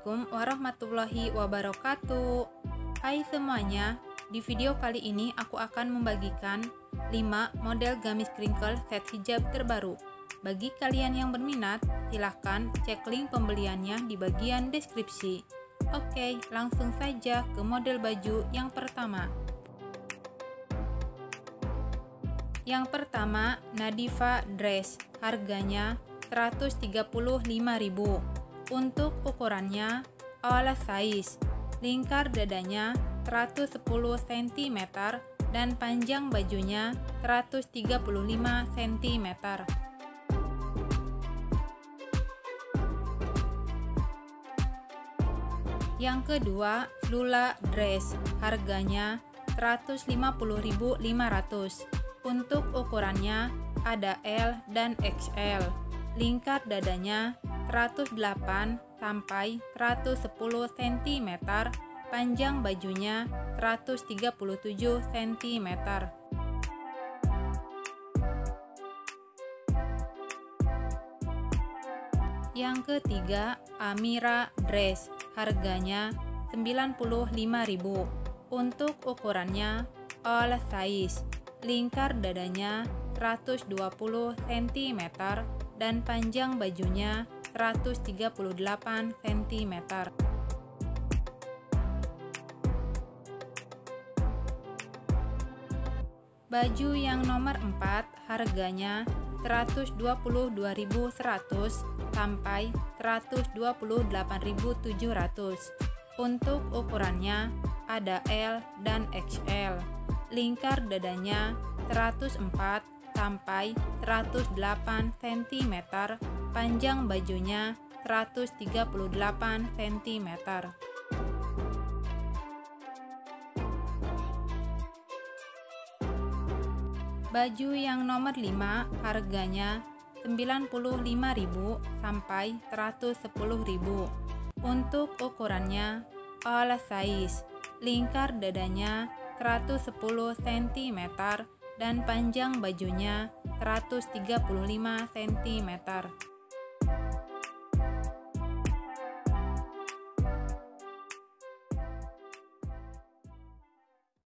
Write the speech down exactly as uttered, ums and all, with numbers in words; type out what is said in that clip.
Assalamualaikum warahmatullahi wabarakatuh. Hai semuanya, di video kali ini aku akan membagikan lima model gamis crinkle set hijab terbaru. Bagi kalian yang berminat, silahkan cek link pembeliannya di bagian deskripsi. Oke, langsung saja ke model baju yang pertama. Yang pertama, Nadifa Dress, harganya seratus tiga puluh lima ribu. Untuk ukurannya oversize, lingkar dadanya seratus sepuluh sentimeter dan panjang bajunya seratus tiga puluh lima sentimeter. Yang kedua, Lula Dress, harganya seratus lima puluh ribu lima ratus. Untuk ukurannya ada L dan X L. Lingkar dadanya seratus delapan sampai seratus sepuluh sentimeter, panjang bajunya seratus tiga puluh tujuh sentimeter. Yang ketiga, Amira Dress, harganya sembilan puluh lima ribu. Untuk ukurannya oversize, lingkar dadanya seratus dua puluh sentimeter dan panjang bajunya seratus tiga puluh delapan sentimeter. Baju yang nomor empat harganya seratus dua puluh dua ribu seratus sampai seratus dua puluh delapan ribu tujuh ratus. Untuk ukurannya ada L dan X L. Lingkar dadanya seratus empat sampai seratus delapan sentimeter, panjang bajunya seratus tiga puluh delapan sentimeter. Baju yang nomor lima harganya sembilan puluh lima ribu sampai seratus sepuluh ribu. Untuk ukurannya oversize, lingkar dadanya seratus sepuluh sentimeter dan panjang bajunya seratus tiga puluh lima sentimeter.